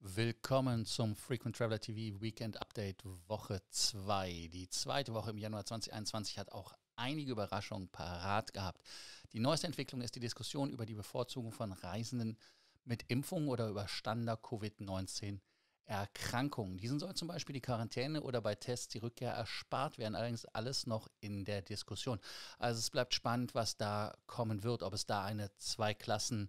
Willkommen zum Frequent Traveler TV Weekend Update Woche 2. Die zweite Woche im Januar 2021 hat auch einige Überraschungen parat gehabt. Die neueste Entwicklung ist die Diskussion über die Bevorzugung von Reisenden mit Impfungen oder überstandener Covid-19-Erkrankungen. Diesen soll zum Beispiel die Quarantäne oder bei Tests die Rückkehr erspart werden, allerdings alles noch in der Diskussion. Also es bleibt spannend, was da kommen wird, ob es da eine zwei Klassen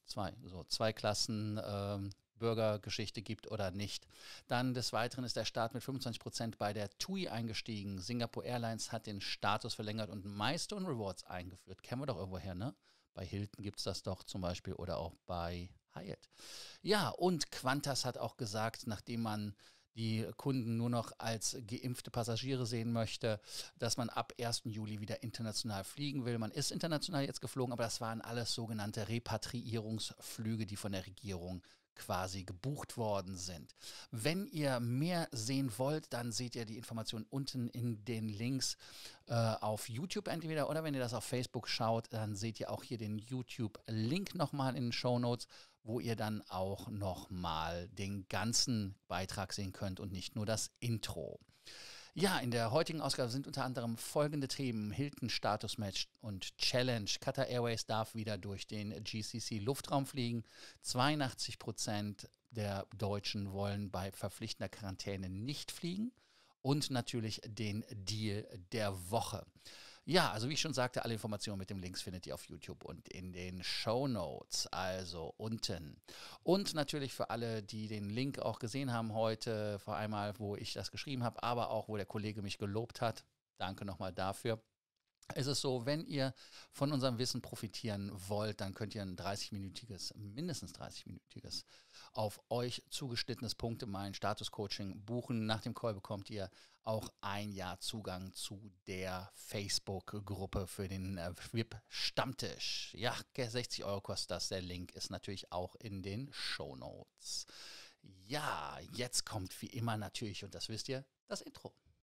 Bürgergeschichte gibt oder nicht. Dann des Weiteren ist der Staat mit 25% bei der TUI eingestiegen. Singapore Airlines hat den Status verlängert und Milestone Rewards eingeführt. Kennen wir doch irgendwoher, ne? Bei Hilton gibt es das doch zum Beispiel oder auch bei Hyatt. Ja, und Qantas hat auch gesagt, nachdem man die Kunden nur noch als geimpfte Passagiere sehen möchte, dass man ab 1. Juli wieder international fliegen will. Man ist international jetzt geflogen, aber das waren alles sogenannte Repatriierungsflüge, die von der Regierung quasi gebucht worden sind. Wenn ihr mehr sehen wollt, dann seht ihr die Informationen unten in den Links auf YouTube entweder oder wenn ihr das auf Facebook schaut, dann seht ihr auch hier den YouTube-Link nochmal in den Shownotes, wo ihr dann auch nochmal den ganzen Beitrag sehen könnt und nicht nur das Intro. Ja, in der heutigen Ausgabe sind unter anderem folgende Themen: Hilton Status-Match und Challenge. Qatar Airways darf wieder durch den GCC-Luftraum fliegen. 82% der Deutschen wollen bei verpflichtender Quarantäne nicht fliegen. Und natürlich den Deal der Woche. Ja, also wie ich schon sagte, alle Informationen mit den Links findet ihr auf YouTube und in den Shownotes, also unten. Und natürlich für alle, die den Link auch gesehen haben heute, vor einmal, wo ich das geschrieben habe, aber auch, wo der Kollege mich gelobt hat. Danke nochmal dafür. Es ist so, wenn ihr von unserem Wissen profitieren wollt, dann könnt ihr ein mindestens 30-minütiges auf euch zugeschnittenes Punktemeilen-Status-Coaching buchen. Nach dem Call bekommt ihr auch ein Jahr Zugang zu der Facebook-Gruppe für den VIP-Stammtisch. Ja, 60 € kostet das. Der Link ist natürlich auch in den Shownotes. Ja, jetzt kommt wie immer natürlich, und das wisst ihr, das Intro.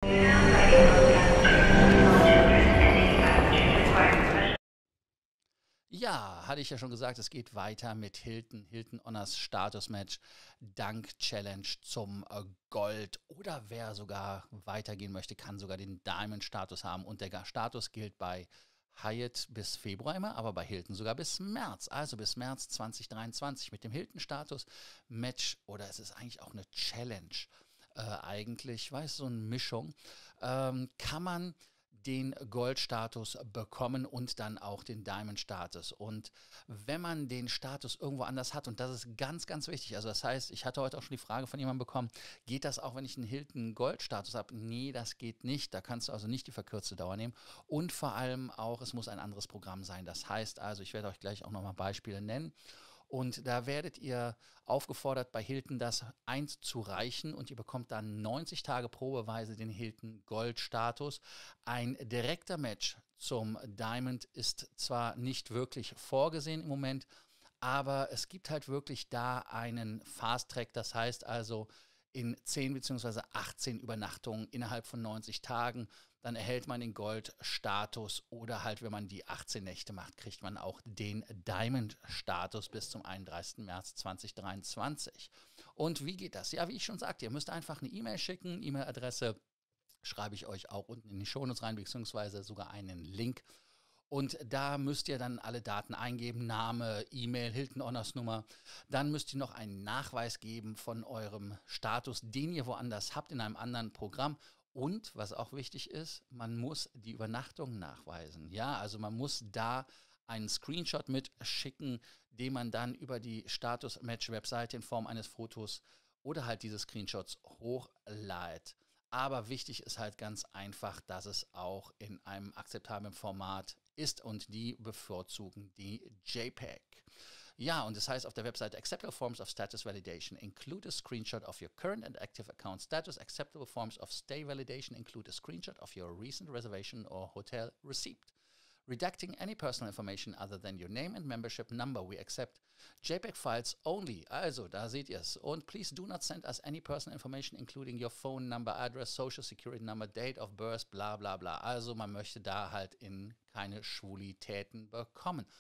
Ja, hatte ich ja schon gesagt, es geht weiter mit Hilton Honors Status Match Dank Challenge zum Gold. Oder wer sogar weitergehen möchte, kann sogar den Diamond Status haben. Und der Status gilt bei Hyatt bis Februar immer, aber bei Hilton sogar bis März. Also bis März 2023 mit dem Hilton Status Match, oder es ist eigentlich auch eine Challenge. Eigentlich, so eine Mischung, kann man den Gold-Status bekommen und dann auch den Diamond-Status. Und wenn man den Status irgendwo anders hat, und das ist ganz, ganz wichtig, also das heißt, ich hatte heute auch schon die Frage von jemandem bekommen, geht das auch, wenn ich einen Hilton Gold-Status habe? Nee, das geht nicht. Da kannst du also nicht die verkürzte Dauer nehmen. Und vor allem auch, es muss ein anderes Programm sein. Das heißt also, ich werde euch gleich auch nochmal Beispiele nennen. Und da werdet ihr aufgefordert, bei Hilton das einzureichen und ihr bekommt dann 90 Tage probeweise den Hilton Gold-Status. Ein direkter Match zum Diamond ist zwar nicht wirklich vorgesehen im Moment, aber es gibt halt wirklich da einen Fast-Track. Das heißt also, in 10 bzw. 18 Übernachtungen innerhalb von 90 Tagen, dann erhält man den Gold-Status oder halt, wenn man die 18 Nächte macht, kriegt man auch den Diamond-Status bis zum 31. März 2023. Und wie geht das? Ja, wie ich schon sagte, ihr müsst einfach eine E-Mail schicken. E-Mail-Adresse schreibe ich euch auch unten in die Shownotes rein, beziehungsweise sogar einen Link. Und da müsst ihr dann alle Daten eingeben, Name, E-Mail, Hilton Honors Nummer. Dann müsst ihr noch einen Nachweis geben von eurem Status, den ihr woanders habt, in einem anderen Programm. Und, was auch wichtig ist, man muss die Übernachtung nachweisen. Ja, also man muss da einen Screenshot mitschicken, den man dann über die Status-Match-Webseite in Form eines Fotos oder halt diese Screenshots hochlädt. Aber wichtig ist halt ganz einfach, dass es auch in einem akzeptablen Format ist und die bevorzugen die JPEG. Ja, und das heißt auf der Webseite Acceptable Forms of Status Validation include a screenshot of your current and active account status. Acceptable Forms of Stay Validation include a screenshot of your recent reservation or hotel receipt. Redacting any personal information other than your name and membership number. We accept JPEG files only. Also, da seht ihr es. Und please do not send us any personal information, including your phone number, address, social security number, date of birth, bla bla bla. Also, man möchte da halt in keine Schwulitäten bekommen.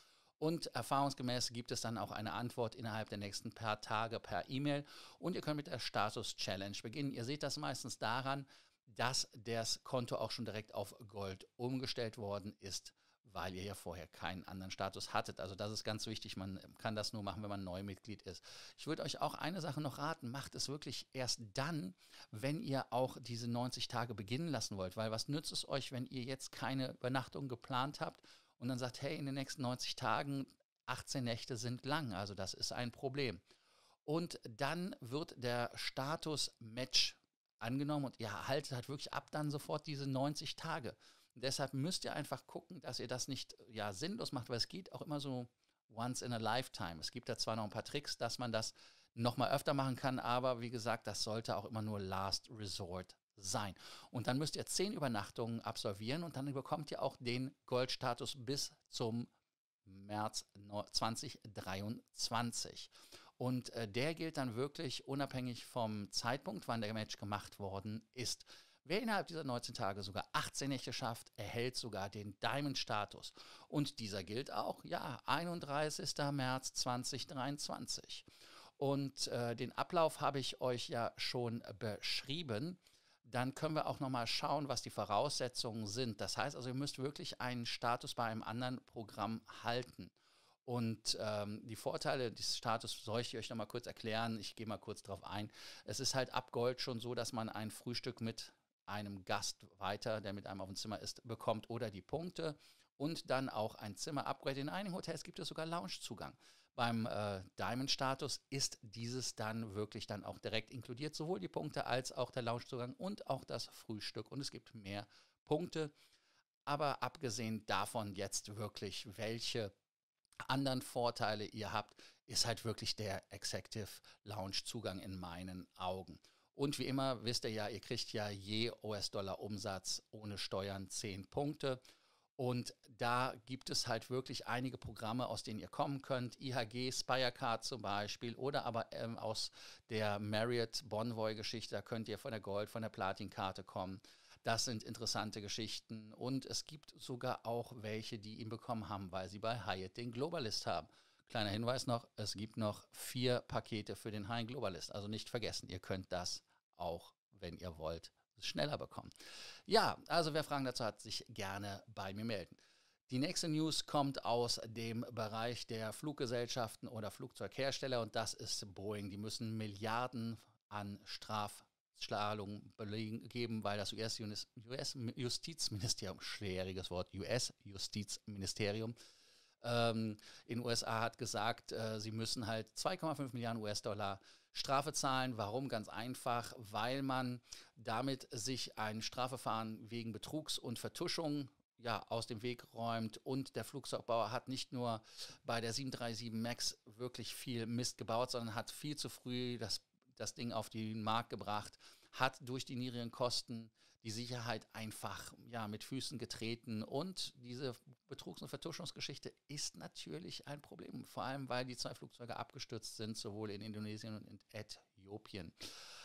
Und erfahrungsgemäß gibt es dann auch eine Antwort innerhalb der nächsten paar Tage per E-Mail. Und ihr könnt mit der Status-Challenge beginnen. Ihr seht das meistens daran, dass das Konto auch schon direkt auf Gold umgestellt worden ist, weil ihr ja vorher keinen anderen Status hattet. Also das ist ganz wichtig, man kann das nur machen, wenn man Neumitglied ist. Ich würde euch auch eine Sache noch raten, macht es wirklich erst dann, wenn ihr auch diese 90 Tage beginnen lassen wollt, weil was nützt es euch, wenn ihr jetzt keine Übernachtung geplant habt und dann sagt, hey, in den nächsten 90 Tagen, 18 Nächte sind lang, also das ist ein Problem. Und dann wird der Status-Match angenommen und ihr erhaltet halt wirklich ab dann sofort diese 90 Tage. Und deshalb müsst ihr einfach gucken, dass ihr das nicht sinnlos macht, weil es geht auch immer so once in a lifetime. Es gibt da zwar noch ein paar Tricks, dass man das nochmal öfter machen kann, aber wie gesagt, das sollte auch immer nur Last Resort sein. Und dann müsst ihr 10 Übernachtungen absolvieren und dann bekommt ihr auch den Goldstatus bis zum März 2023. Und der gilt dann wirklich unabhängig vom Zeitpunkt, wann der Match gemacht worden ist. Wer innerhalb dieser 19 Tage sogar 18 Nächte schafft, erhält sogar den Diamond-Status. Und dieser gilt auch, 31. März 2023. Und den Ablauf habe ich euch ja schon beschrieben. Dann können wir auch nochmal schauen, was die Voraussetzungen sind. Das heißt also, ihr müsst wirklich einen Status bei einem anderen Programm halten. Und die Vorteile dieses Status soll ich euch nochmal kurz erklären. Ich gehe mal kurz drauf ein. Es ist halt ab Gold schon so, dass man ein Frühstück mit einem Gast weiter, der mit einem auf dem Zimmer ist, bekommt oder die Punkte und dann auch ein Zimmer-Upgrade. In einigen Hotels gibt es sogar Loungezugang. Beim Diamond-Status ist dieses dann wirklich dann auch direkt inkludiert, sowohl die Punkte als auch der Loungezugang und auch das Frühstück. Und es gibt mehr Punkte. Aber abgesehen davon jetzt wirklich, welche anderen Vorteile ihr habt, ist halt wirklich der Executive Lounge Zugang in meinen Augen. Und wie immer wisst ihr ja, ihr kriegt ja je US-Dollar Umsatz ohne Steuern 10 Punkte. Und da gibt es halt wirklich einige Programme, aus denen ihr kommen könnt. IHG, Spirecard zum Beispiel oder aber aus der Marriott Bonvoy-Geschichte, da könnt ihr von der Gold, von der Platin-Karte kommen. Das sind interessante Geschichten und es gibt sogar auch welche, die ihn bekommen haben, weil sie bei Hyatt den Globalist haben. Kleiner Hinweis noch, es gibt noch 4 Pakete für den High Globalist. Also nicht vergessen, ihr könnt das auch, wenn ihr wollt, schneller bekommen. Ja, also wer Fragen dazu hat, sich gerne bei mir melden. Die nächste News kommt aus dem Bereich der Fluggesellschaften oder Flugzeughersteller und das ist Boeing. Die müssen Milliarden an Strafzahlungen geben, weil das US-Justizministerium, schwieriges Wort, US-Justizministerium, in den USA hat gesagt, sie müssen halt 2,5 Milliarden US-Dollar Strafe zahlen. Warum? Ganz einfach, weil man damit sich ein Strafverfahren wegen Betrugs und Vertuschung aus dem Weg räumt und der Flugzeugbauer hat nicht nur bei der 737 MAX wirklich viel Mist gebaut, sondern hat viel zu früh das Ding auf den Markt gebracht, hat durch die niedrigen Kosten die Sicherheit einfach mit Füßen getreten und diese Betrugs- und Vertuschungsgeschichte ist natürlich ein Problem, vor allem weil die 2 Flugzeuge abgestürzt sind, sowohl in Indonesien und in Äthiopien.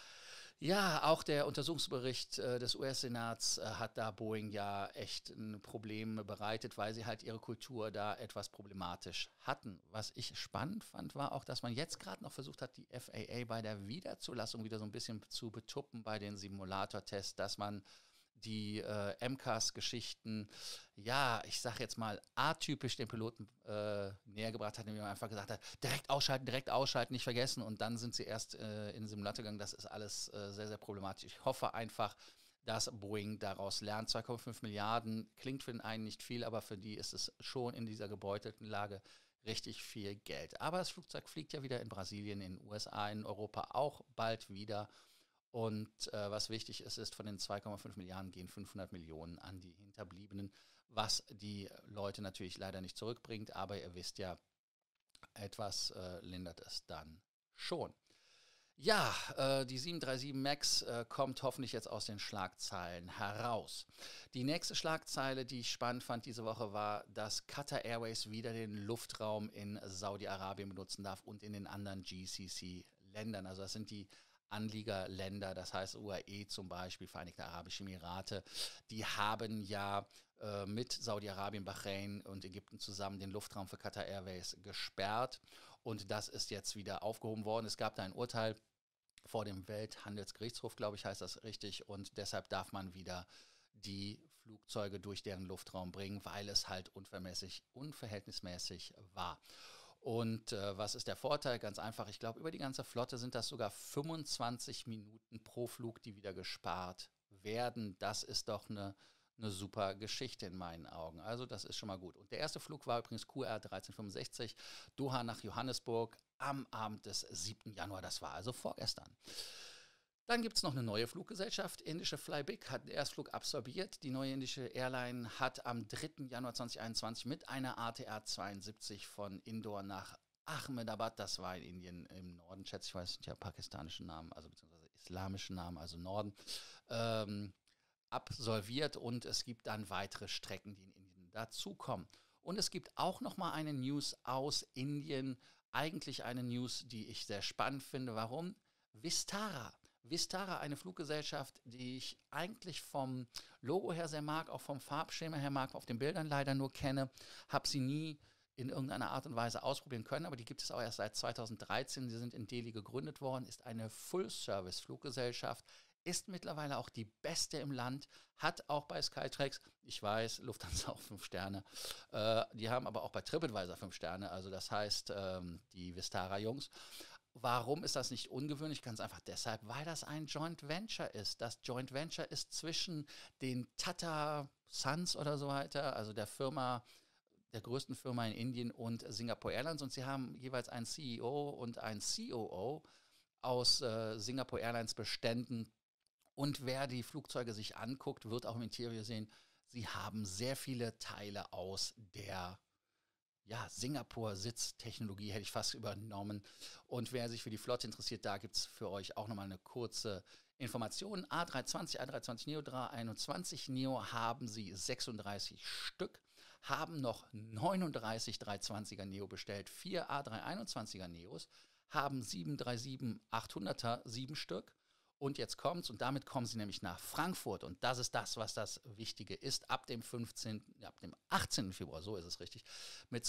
Ja, auch der Untersuchungsbericht des US-Senats hat da Boeing ja echt ein Problem bereitet, weil sie halt ihre Kultur da etwas problematisch hatten. Was ich spannend fand, war auch, dass man jetzt gerade noch versucht hat, die FAA bei der Wiederzulassung wieder so ein bisschen zu betuppen bei den Simulator-Tests, dass man die MCAS-Geschichten, ich sage jetzt mal, atypisch den Piloten näher gebracht hat, indem man einfach gesagt hat, direkt ausschalten, nicht vergessen. Und dann sind sie erst in den Simulator gegangen. Das ist alles sehr, sehr problematisch. Ich hoffe einfach, dass Boeing daraus lernt. 2,5 Milliarden klingt für den einen nicht viel, aber für die ist es schon in dieser gebeutelten Lage richtig viel Geld. Aber das Flugzeug fliegt ja wieder in Brasilien, in den USA, in Europa auch bald wieder. Und was wichtig ist, von den 2,5 Milliarden gehen 500 Millionen an die Hinterbliebenen, was die Leute natürlich leider nicht zurückbringt, aber ihr wisst ja, etwas lindert es dann schon. Ja, die 737 MAX kommt hoffentlich jetzt aus den Schlagzeilen heraus. Die nächste Schlagzeile, die ich spannend fand diese Woche, war, dass Qatar Airways wieder den Luftraum in Saudi-Arabien benutzen darf und in den anderen GCC-Ländern. Also das sind die Anliegerländer, das heißt UAE zum Beispiel, Vereinigte Arabische Emirate, die haben ja mit Saudi-Arabien, Bahrain und Ägypten zusammen den Luftraum für Qatar Airways gesperrt und das ist jetzt wieder aufgehoben worden. Es gab da ein Urteil vor dem Welthandelsgerichtshof, glaube ich, heißt das richtig, und deshalb darf man wieder die Flugzeuge durch deren Luftraum bringen, weil es halt unverhältnismäßig war. Und was ist der Vorteil? Ganz einfach, ich glaube, über die ganze Flotte sind das sogar 25 Minuten pro Flug, die wieder gespart werden. Das ist doch eine super Geschichte in meinen Augen. Also das ist schon mal gut. Und der erste Flug war übrigens QR 1365, Doha nach Johannesburg am Abend des 7. Januar. Das war also vorgestern. Dann gibt es noch eine neue Fluggesellschaft, indische Flybic, hat den Erstflug absolviert. Die neue indische Airline hat am 3. Januar 2021 mit einer ATR 72 von Indore nach Ahmedabad, das war in Indien im Norden, schätze ich, weiß nicht, ja, pakistanischen Namen, also beziehungsweise islamischen Namen, also Norden, absolviert und es gibt dann weitere Strecken, die in Indien dazukommen. Und es gibt auch nochmal eine News aus Indien, eigentlich eine News, die ich sehr spannend finde. Warum? Vistara. Vistara, eine Fluggesellschaft, die ich eigentlich vom Logo her sehr mag, auch vom Farbschema her mag, auf den Bildern leider nur kenne, habe sie nie in irgendeiner Art und Weise ausprobieren können, aber die gibt es auch erst seit 2013. Sie sind in Delhi gegründet worden, ist eine Full-Service-Fluggesellschaft, ist mittlerweile auch die beste im Land, hat auch bei Skytrax, ich weiß, Lufthansa auch 5 Sterne, die haben aber auch bei TripAdvisor 5 Sterne, also das heißt, die Vistara-Jungs. Warum ist das nicht ungewöhnlich? Ganz einfach deshalb, weil das ein Joint Venture ist. Das Joint Venture ist zwischen den Tata Sons oder so weiter, also der Firma, der größten Firma in Indien und Singapore Airlines. Und sie haben jeweils einen CEO und einen COO aus Singapore Airlines Beständen. Und wer die Flugzeuge sich anguckt, wird auch im Interieur sehen, sie haben sehr viele Teile aus der Singapur-Sitztechnologie, hätte ich fast übernommen. Und wer sich für die Flotte interessiert, da gibt es für euch auch nochmal eine kurze Information. A320, A320neo, A321neo haben sie 36 Stück, haben noch 39 320er Neo bestellt, 4 A321er Neos, haben 737-800er, 7 Stück. Und jetzt kommt's, und damit kommen sie nämlich nach Frankfurt. Und das ist das, was das Wichtige ist. Ab dem 18. Februar, so ist es richtig, mit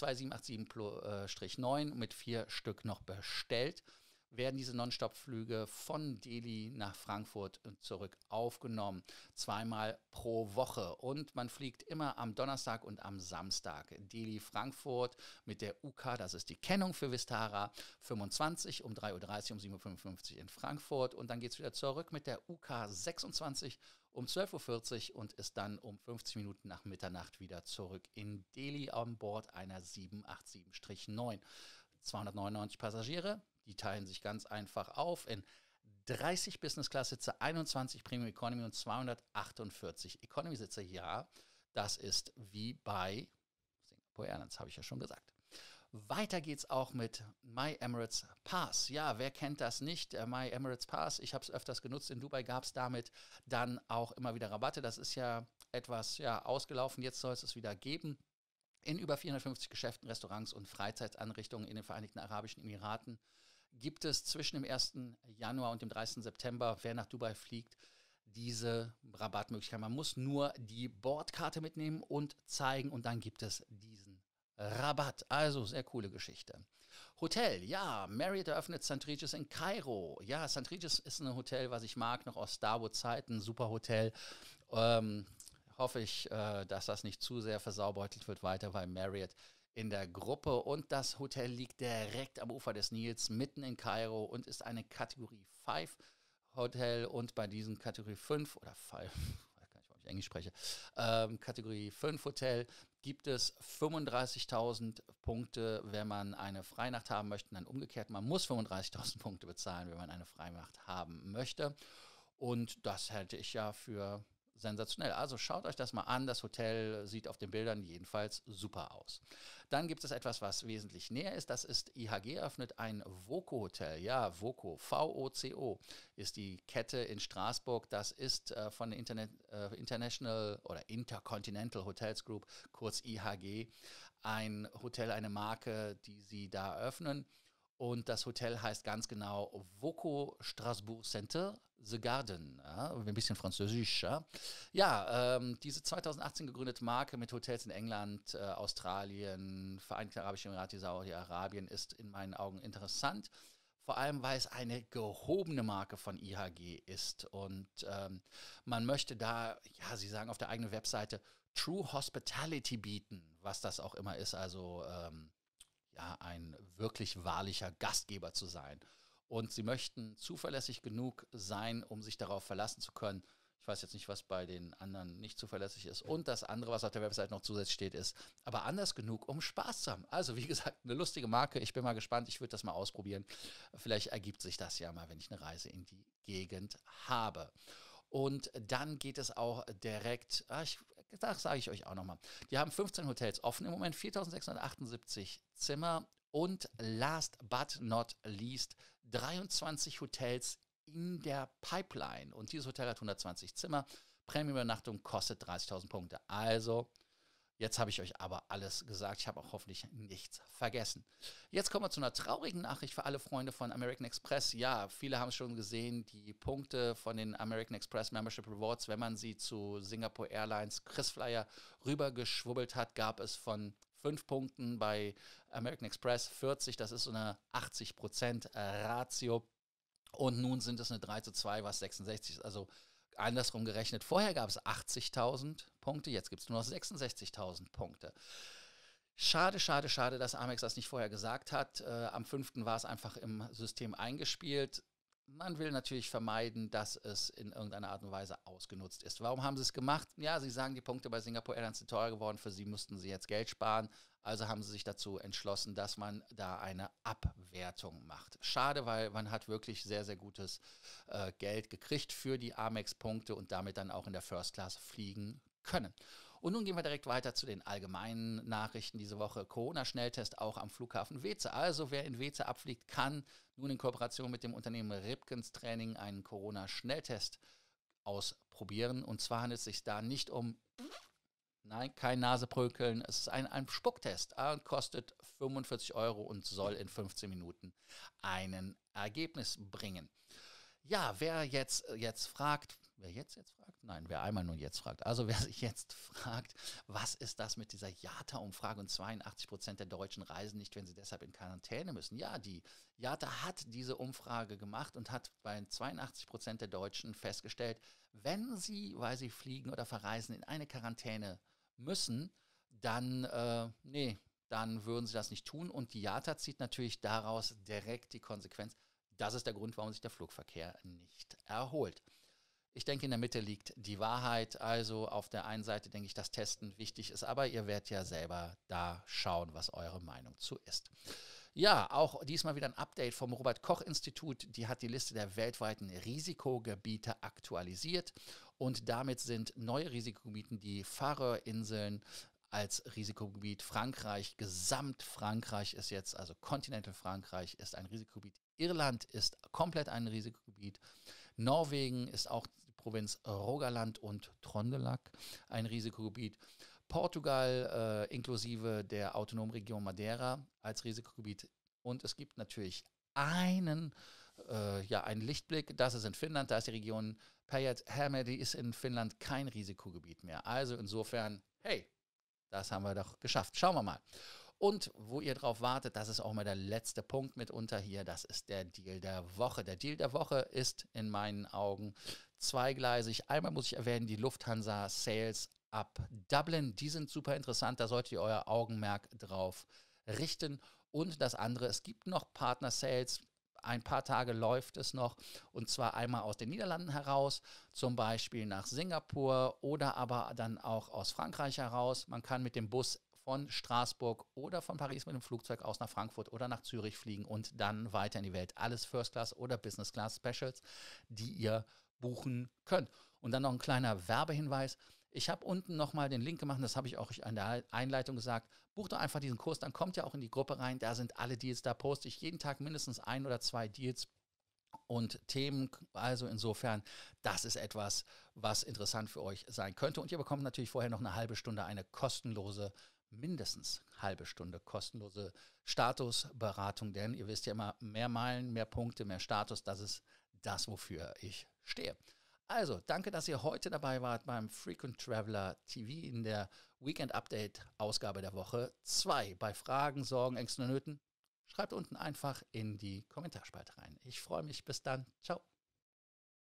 2787-9 mit 4 Stück noch bestellt, werden diese Non-Stop-Flüge von Delhi nach Frankfurt und zurück aufgenommen. 2-mal pro Woche. Und man fliegt immer am Donnerstag und am Samstag. Delhi-Frankfurt mit der UK, das ist die Kennung für Vistara, 25 um 3:30 Uhr, um 7:55 Uhr in Frankfurt. Und dann geht es wieder zurück mit der UK 26 um 12:40 Uhr und ist dann um 50 Minuten nach Mitternacht wieder zurück in Delhi an Bord einer 787-9. 299 Passagiere, die teilen sich ganz einfach auf in 30 Business-Class-Sitze, 21 Premium Economy und 248 Economy-Sitze. Ja, das ist wie bei Singapore Airlines, habe ich ja schon gesagt. Weiter geht's auch mit My Emirates Pass. Ja, wer kennt das nicht? Der My Emirates Pass, ich habe es öfters genutzt. In Dubai gab es damit dann auch immer wieder Rabatte. Das ist ja etwas ausgelaufen. Jetzt soll es wieder geben. In über 450 Geschäften, Restaurants und Freizeiteinrichtungen in den Vereinigten Arabischen Emiraten gibt es zwischen dem 1. Januar und dem 30. September, wer nach Dubai fliegt, diese Rabattmöglichkeit. Man muss nur die Bordkarte mitnehmen und zeigen und dann gibt es diesen Rabatt. Also sehr coole Geschichte. Hotel, ja, Marriott eröffnet St. Regis in Kairo. Ja, St. Regis ist ein Hotel, was ich mag, noch aus Starwood-Zeiten, super Hotel. Hoffe ich, dass das nicht zu sehr versaubeutelt wird weiter bei Marriott in der Gruppe. Und das Hotel liegt direkt am Ufer des Nils, mitten in Kairo und ist eine Kategorie 5 Hotel. Und bei diesem Kategorie 5 oder 5, ich weiß gar nicht, warum ich Englisch spreche, Kategorie 5 Hotel gibt es 35.000 Punkte, wenn man eine Freinacht haben möchte. Dann umgekehrt, man muss 35.000 Punkte bezahlen, wenn man eine Freinacht haben möchte. Und das halte ich ja für sensationell. Also schaut euch das mal an. Das Hotel sieht auf den Bildern jedenfalls super aus. Dann gibt es etwas, was wesentlich näher ist. Das ist IHG eröffnet ein Voco-Hotel. Ja, Voco, VOCO ist die Kette in Straßburg. Das ist von der International oder Intercontinental Hotels Group, kurz IHG, ein Hotel, eine Marke, die sie da eröffnen. Und das Hotel heißt ganz genau Voco Strasbourg Center, The Garden. Ja, ein bisschen französisch. Ja, diese 2018 gegründete Marke mit Hotels in England, Australien, Vereinigte Arabische Emirate, Saudi-Arabien ist in meinen Augen interessant. Vor allem, weil es eine gehobene Marke von IHG ist. Und man möchte da, ja, sie sagen auf der eigenen Webseite, True Hospitality bieten, was das auch immer ist. Also ja, ein wirklich wahrlicher Gastgeber zu sein. Und sie möchten zuverlässig genug sein, um sich darauf verlassen zu können. Ich weiß jetzt nicht, was bei den anderen nicht zuverlässig ist. Und das andere, was auf der Website noch zusätzlich steht, ist, aber anders genug, um Spaß zu haben. Also wie gesagt, eine lustige Marke. Ich bin mal gespannt. Ich würde das mal ausprobieren. Vielleicht ergibt sich das ja mal, wenn ich eine Reise in die Gegend habe. Und dann geht es auch direkt, das sage ich euch auch nochmal. Die haben 15 Hotels offen im Moment, 4.678 Zimmer und last but not least 23 Hotels in der Pipeline. Und dieses Hotel hat 120 Zimmer. Premium-Übernachtung kostet 30.000 Punkte. Also, jetzt habe ich euch aber alles gesagt. Ich habe auch hoffentlich nichts vergessen. Jetzt kommen wir zu einer traurigen Nachricht für alle Freunde von American Express. Ja, viele haben es schon gesehen, die Punkte von den American Express Membership Rewards, wenn man sie zu Singapore Airlines KrisFlyer rübergeschwubbelt hat, gab es von 5 Punkten bei American Express 40. Das ist so eine 80% Ratio. Und nun sind es eine 3:2, was 66 ist. Also andersrum gerechnet, vorher gab es 80.000 Punkte, jetzt gibt es nur noch 66.000 Punkte. Schade, schade, schade, dass Amex das nicht vorher gesagt hat. Am 5. war es einfach im System eingespielt. Man will natürlich vermeiden, dass es in irgendeiner Art und Weise ausgenutzt ist. Warum haben sie es gemacht? Ja, sie sagen, die Punkte bei Singapore Airlines sind teuer geworden, für sie mussten sie jetzt Geld sparen. Also haben sie sich dazu entschlossen, dass man da eine Abwertung macht. Schade, weil man hat wirklich sehr, sehr gutes Geld gekriegt für die Amex-Punkte und damit dann auch in der First Class fliegen können. Und nun gehen wir direkt weiter zu den allgemeinen Nachrichten diese Woche. Corona-Schnelltest auch am Flughafen Weeze. Also wer in Weeze abfliegt, kann nun in Kooperation mit dem Unternehmen Ripkens Training einen Corona-Schnelltest ausprobieren. Und zwar handelt es sich da nicht um, nein, kein Naseprökeln, es ist ein Spucktest. Kostet 45 € und soll in 15 Minuten ein Ergebnis bringen. Ja, wer jetzt fragt, wer einmal nur jetzt fragt. Also wer sich jetzt fragt, was ist das mit dieser IATA-Umfrage und 82% der Deutschen reisen nicht, wenn sie deshalb in Quarantäne müssen. Ja, die IATA hat diese Umfrage gemacht und hat bei 82% der Deutschen festgestellt, wenn sie, weil sie fliegen oder verreisen, in eine Quarantäne müssen, dann würden sie das nicht tun. Und die IATA zieht natürlich daraus direkt die Konsequenz. Das ist der Grund, warum sich der Flugverkehr nicht erholt. Ich denke, in der Mitte liegt die Wahrheit. Also auf der einen Seite denke ich, dass Testen wichtig ist, aber ihr werdet ja selber da schauen, was eure Meinung zu ist. Ja, auch diesmal wieder ein Update vom Robert-Koch-Institut. Die hat die Liste der weltweiten Risikogebiete aktualisiert und damit sind neue Risikogebiete die Färöerinseln als Risikogebiet, Frankreich, Gesamt-Frankreich ist jetzt, also Continental Frankreich ist ein Risikogebiet, Irland ist komplett ein Risikogebiet, Norwegen ist auch die Provinz Rogaland und Trondelag ein Risikogebiet, Portugal inklusive der autonomen Region Madeira als Risikogebiet und es gibt natürlich einen Lichtblick, das ist in Finnland, da ist die Region Päijät-Häme, die ist in Finnland kein Risikogebiet mehr. Also insofern, hey, das haben wir doch geschafft. Schauen wir mal. Und wo ihr drauf wartet, das ist auch mal der letzte Punkt mitunter hier, das ist der Deal der Woche. Der Deal der Woche ist in meinen Augen zweigleisig. Einmal muss ich erwähnen, die Lufthansa Sales ab Dublin, die sind super interessant, da solltet ihr euer Augenmerk drauf richten. Und das andere, es gibt noch Partner-Sales, ein paar Tage läuft es noch und zwar einmal aus den Niederlanden heraus, zum Beispiel nach Singapur oder aber dann auch aus Frankreich heraus. Man kann mit dem Bus von Straßburg oder von Paris mit dem Flugzeug aus nach Frankfurt oder nach Zürich fliegen und dann weiter in die Welt. Alles First Class oder Business Class Specials, die ihr buchen könnt. Und dann noch ein kleiner Werbehinweis. Ich habe unten nochmal den Link gemacht, das habe ich auch in der Einleitung gesagt. Bucht doch einfach diesen Kurs, dann kommt ihr auch in die Gruppe rein. Da sind alle Deals, da poste ich jeden Tag mindestens 1 oder 2 Deals und Themen. Also insofern, das ist etwas, was interessant für euch sein könnte. Und ihr bekommt natürlich vorher noch eine halbe Stunde eine kostenlose mindestens halbe Stunde kostenlose Statusberatung, denn ihr wisst ja immer, mehr Meilen, mehr Punkte, mehr Status, das ist das, wofür ich stehe. Also, danke, dass ihr heute dabei wart beim Frequent Traveler TV in der Weekend Update Ausgabe der Woche 2. Bei Fragen, Sorgen, Ängsten und Nöten schreibt unten einfach in die Kommentarspalte rein. Ich freue mich. Bis dann. Ciao.